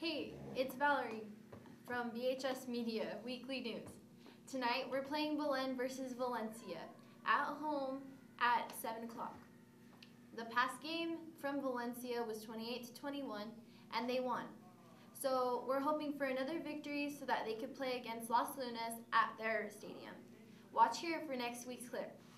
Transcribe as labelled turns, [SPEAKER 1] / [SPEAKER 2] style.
[SPEAKER 1] Hey, it's Valerie from VHS Media Weekly News. Tonight we're playing Belen versus Valencia at home at 7 o'clock. The past game from Valencia was 28-21 and they won. So we're hoping for another victory so that they could play against Las Lunas at their stadium. Watch here for next week's clip.